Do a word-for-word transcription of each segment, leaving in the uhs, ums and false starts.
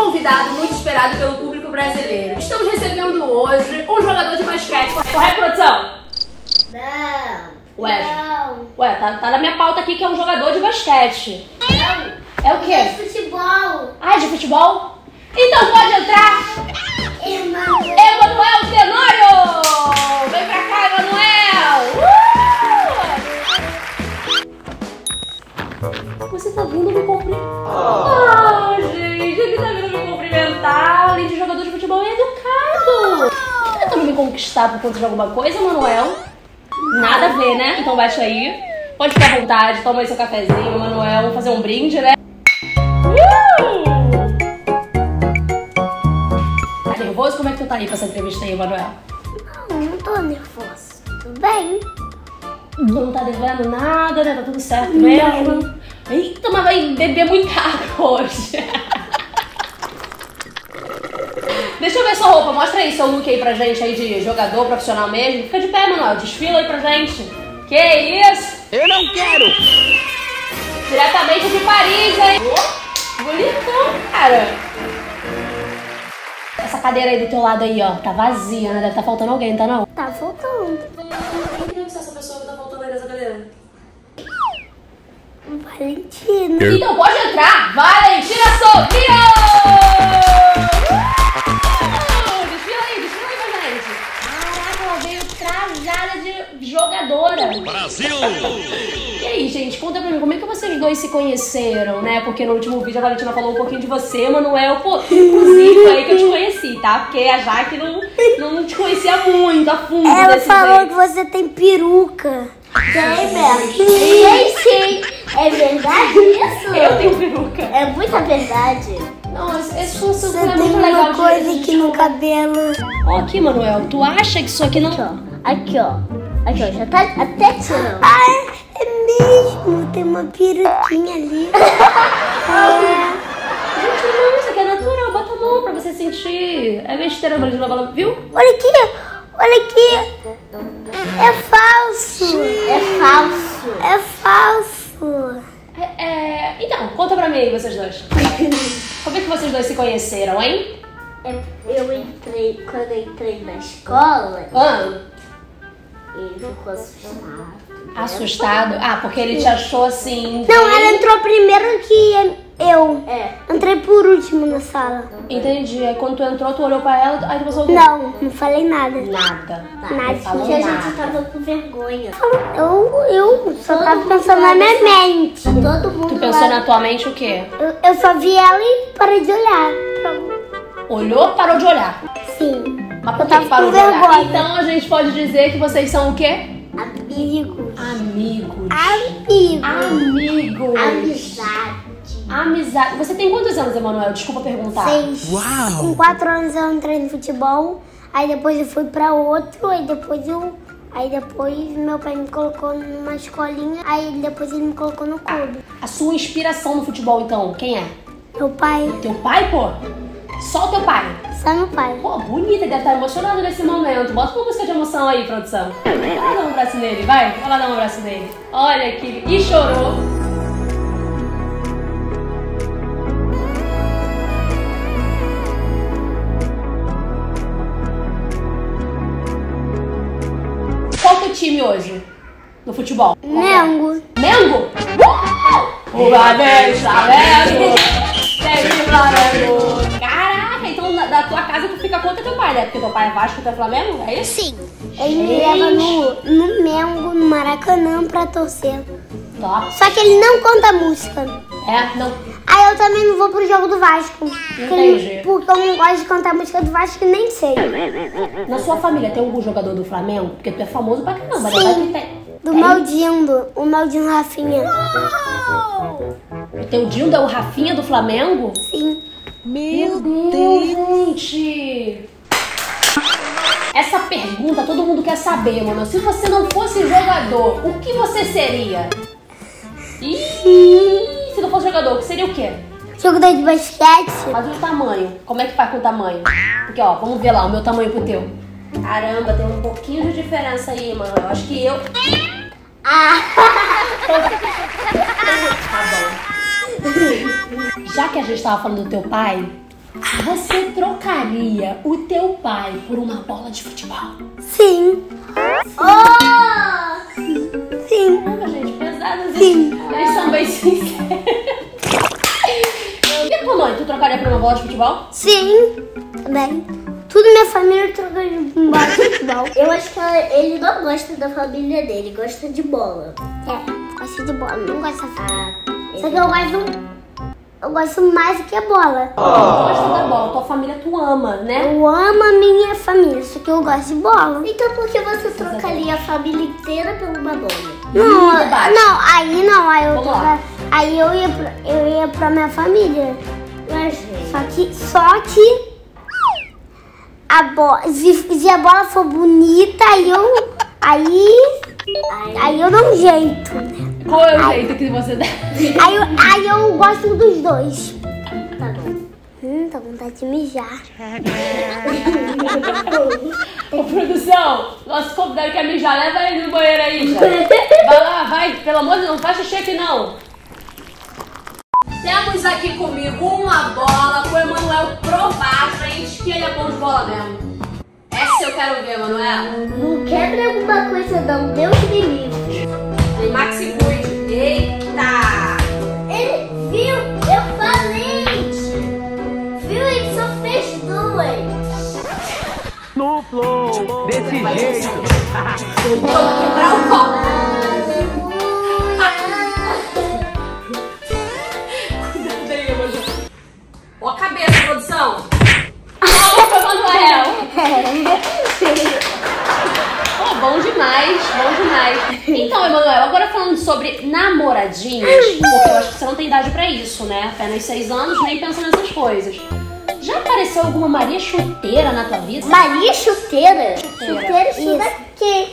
convidado muito esperado pelo público brasileiro. Estamos recebendo hoje um jogador de basquete. Correto, produção? Não. Ué, Não. ué tá, tá na minha pauta aqui que é um jogador de basquete. Não. É o quê? É de futebol. Ah, é de futebol? Então pode entrar Emanuel. Emanuel Tenório! Vem pra cá, Emanuel! Uh! Você tá vindo me cumprimentar? Ah, gente, ele tá vindo me cumprimentar. Além de jogador de futebol, é educado. Tá tentando me conquistar por conta de alguma coisa, Emanuel? Nada a ver, né? Então baixa aí. Pode ficar à vontade, toma aí seu cafezinho, Emanuel. Vamos fazer um brinde, né? Uh! Tá nervoso? Como é que tu tá aí pra essa entrevista aí, Emanuel? Não, não tô nervosa. Tudo bem? Tu não tá devendo nada, né? Tá tudo certo mesmo. Eita, mas vai beber muita água hoje. Deixa eu ver sua roupa. Mostra aí seu look aí pra gente aí de jogador profissional mesmo. Fica de pé, Manuel. Desfila aí pra gente. Que isso? Eu não quero! Diretamente de Paris, hein? Oh, bonitão, cara. Essa cadeira aí do teu lado aí, ó, tá vazia, né? Deve tá faltando alguém, tá não? Tá faltando. Quem deve ser essa pessoa que tá faltando aí nessa cadeira? Valentina. Então pode entrar, Valentina Sofia! Uh! Desfila aí, desfila aí pra gente. Caraca, ela veio trajada de jogadora. Brasil! E aí, gente, conta pra mim, como é que vocês dois se conheceram, né? Porque no último vídeo a Valentina falou um pouquinho de você, Manuel. Pô, inclusive foi aí que eu te conheci, tá? Porque a Jaque não, não te conhecia muito a fundo. Ela desse falou jeito. que você tem peruca. Tem mesmo? Sim, sim. É verdade isso? Eu tenho peruca. É muita verdade. Não, esse, esse assunto Você é tem muito legal uma de- coisa de- aqui no cabelo. Ó, aqui, Manuel, tu acha que isso aqui não... Aqui, ó. Aqui, ó. Aqui, ó. Já tá até tirando. Ah, é, é mesmo. Tem uma peruquinha ali. É. Gente, não, isso aqui é natural, bota a mão pra você sentir. É besteira, Valentina, ela- viu? Olha aqui. Olha aqui. É falso. É falso. É falso. É, é, Então, conta pra mim aí, vocês dois. Como é que vocês dois se conheceram, hein? Eu entrei, quando eu entrei na escola, Ah, ele ficou assustado. assustado? Ah, porque ele te achou assim... Não, bem- ela entrou primeiro que eu. É. Entrei por último na sala. Entendi. Aí quando tu entrou, tu olhou pra ela, aí tu pensou o quê? Não, não falei nada. Nada. Nada. Não falou Porque a nada. gente tava com vergonha. Eu, eu só tava pensando na minha mente. Todo mundo Tu pensou na tua mente o quê? eu, eu só vi ela e parei de olhar. Olhou, parou de olhar. Sim. Mas por Eu que tava que parou com de olhar? vergonha. Então a gente pode dizer que vocês são o quê? Amigos. Amigos. Amigos. Amigos. Amizade. Amizade. Você tem quantos anos, Emanuel? Desculpa perguntar. Seis. Uau! Com quatro anos eu entrei no futebol. Aí depois eu fui pra outro. Aí depois eu... Aí depois meu pai me colocou numa escolinha. Aí depois ele me colocou no clube. A sua inspiração no futebol, então, quem é? Meu pai... Teu pai, pô? Só o teu pai? Só meu pai. Pô, bonita, deve estar emocionado nesse momento. Bota uma música de emoção aí, produção. Vai lá dar um abraço nele, vai. Vai lá dar um abraço nele. Olha que... E chorou. Qual que é o time hoje? No futebol? Mengo. Mengo? Uh! O Flamengo, Flamengo! Sempre Flamengo! Caraca, então na, da tua casa tu fica contra teu pai, né? Porque teu pai é Vasco e tu é Flamengo, é isso? Sim. Ele me leva no, no Mengo, no Maracanã, pra torcer. Top. Só que ele não conta música. É, não. Aí eu também não vou pro jogo do Vasco. Porque, Entendi. ele- porque eu não gosto de cantar música do Vasco e nem sei. Na sua família tem algum jogador do Flamengo? Porque tu é famoso pra caramba, né? Vai que tem. Do Tem? Maldindo, o Maldindo Rafinha. O teu Dildo é o Rafinha do Flamengo? Sim. Meu Deus, gente! Essa pergunta todo mundo quer saber, mano. Se você não fosse jogador, o que você seria? Ih, se não fosse jogador, que seria o quê? Jogador de basquete. Mas o tamanho, como é que faz com o tamanho? Porque, ó, vamos ver lá o meu tamanho pro teu. Caramba, tem um pouquinho de diferença aí, mano. Eu acho que eu... Ah. Tá bom. Já que a gente tava falando do teu pai, Você trocaria o teu pai por uma bola de futebol? Sim. Oh! Sim. Caramba, gente, pesadas. Sim. Eles são bem sinceros. E a tua mãe, tu trocaria por uma bola de futebol? Sim. Bem, tudo minha família troca de bola de futebol. Eu acho que ele não gosta da família dele, gosta de bola. É, gosta de bola, não gosta de Ah, Só que eu gosto... Eu gosto mais do que a bola. Tu gosta da bola, tua família tu ama, né? Eu amo a minha família, só que eu gosto de bola. Então por que você trocaria a família inteira por uma bola? Não, debate. não, aí não, aí eu, Vamos troca- lá. aí eu ia pra, eu ia pra minha família. Mas, Só que, só que a bola, se, se a bola for bonita, aí eu, aí, aí eu dou um jeito. Qual é o jeito que você dá? Aí eu, aí eu gosto dos dois. tá bom. Hum, tá com vontade de mijar. Ô, produção, nosso convidado quer mijar, leva ele no banheiro aí, já. Vai lá, vai, pelo amor de Deus, não faz xixi aqui não. Temos aqui comigo uma bola pro Emanuel provar pra gente que ele é bom de bola mesmo. Essa eu quero ver, Emanuel. Não quebra alguma coisa não, Deus me livre. Tem Maxi Cuide. Eita! Ele viu, eu falei. Viu, ele só fez duas. No flow, desse jeito. Vou quebrar o copo. Cuidado aí, Emanuel. Ó a cabeça, produção. Ó, Emanuel. Pô, bom demais, bom demais. Então, Emanuel, agora falando sobre namoradinhas, porque eu acho que você não tem idade pra isso, né? Apenas seis anos, nem pensa nessas coisas. Já apareceu alguma Maria Chuteira na tua vida? Maria Chuteira? Chuteira. Isso daqui.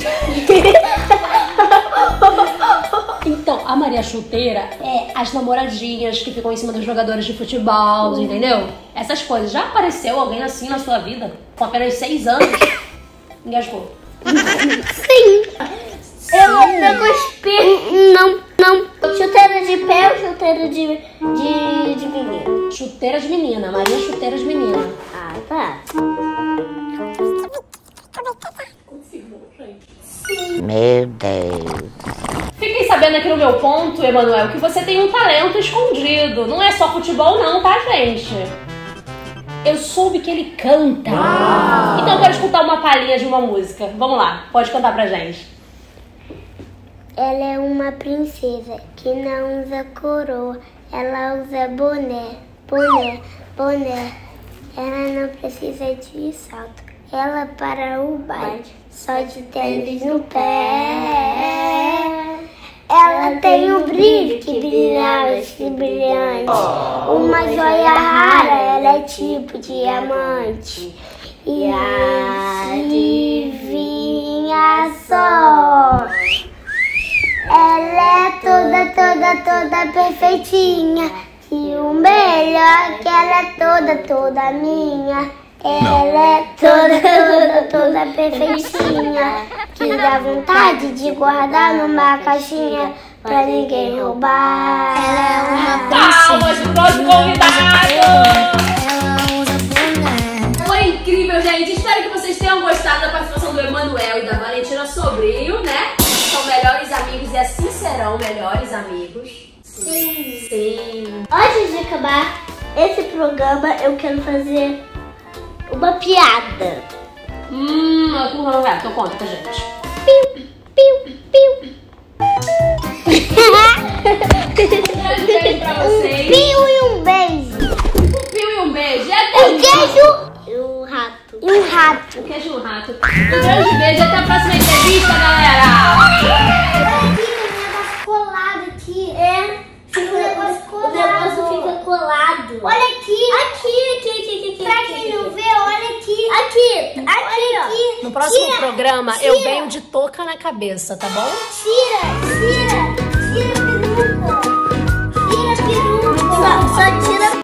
Então, a Maria Chuteira é as namoradinhas que ficam em cima dos jogadores de futebol, entendeu? Essas coisas. Já apareceu alguém assim na sua vida? Com apenas seis anos? Engasgou. Sim. Eu pego espelho. Não, não. Chuteira de pé ou chuteira de, de, de menino? Chuteira de menina, Maria Chuteira de menina. Ah, tá. Meu Deus. Fiquem sabendo aqui no meu ponto, Emanuel, que você tem um talento escondido. Não é só futebol não, tá, gente? Eu soube que ele canta. Uau. Então eu quero escutar uma palhinha de uma música. Vamos lá, pode cantar pra gente. Ela é uma princesa que não usa coroa. Ela usa boné, boné, boné. Ela não precisa de salto. Ela para o baile, só de tênis no pé. Ela tem um brilho que brilhava, que brilhante. Uma joia rara, ela é tipo diamante. E adivinha só, ela é toda, toda, toda perfeitinha. E o melhor que ela é toda, toda minha. Ela é toda, toda, toda perfeitinha. Que dá vontade de guardar numa caixinha pra ninguém roubar. Ela é uma Palmas pro nosso convidado! Ela usa boné. Foi incrível, gente. Espero que vocês tenham gostado da participação do Emanuel e da Valentina Sobrinho, né? São melhores amigos e assim serão melhores amigos. Sim. Sim. Antes de acabar esse programa, eu quero fazer uma piada. Hum, não vai, então conta pra gente. Piu, piu, piu. Um grande beijo pra vocês. Piu e um beijo. Um pio e um beijo. E até Um queijo E um rato. e um rato. Um queijo e um rato. Um grande beijo e até a próxima entrevista, galera. Fica o negócio colado aqui. É. Fica o negócio O negócio fica colado. Olha aqui. Aqui, aqui, aqui, aqui, aqui. Pra quem não vê, olha aqui. Aqui, aqui, Olha ó. aqui. No próximo Tira, programa, tira. eu venho de touca na cabeça, tá bom? Tira, tira, tira a peruca. Tira a peruca. Só, só tira